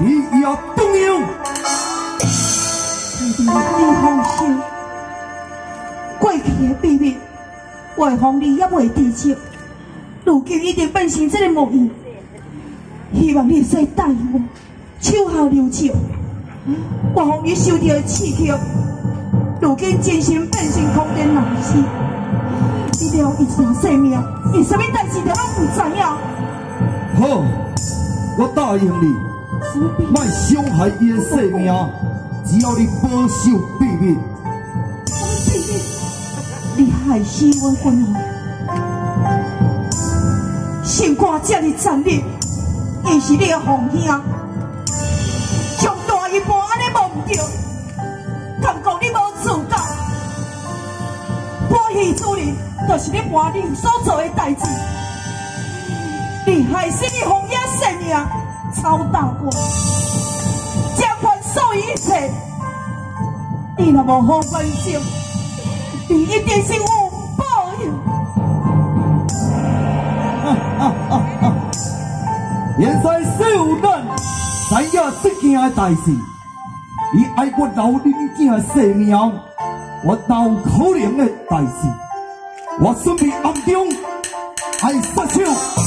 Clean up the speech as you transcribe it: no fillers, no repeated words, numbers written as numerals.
你也动摇。 你放心，过去的秘密，我会让你也袂知悉。如今已经变成这个模样，希望你会答应我，手下留情。我让你受到的刺激，如今精神变成空间人士。你了一条性命，伊什么代志都拢唔知影。 好，我答应你，莫伤害伊的性命，只要你保守秘密。 什么秘密？你害死我君后，心肝这么残忍，伊是你的红兄，将大一半安尼忘掉，感觉你无自觉。破戏主任，就是你搬你所做的代志。你害死你红爷性命，超大过，将还所有一切。你若无好反省，你一定是有报应。 现在小人知影这件的代志，你爱我留恁囝的性命，我哪有可能的代志？我准备暗中爱杀手。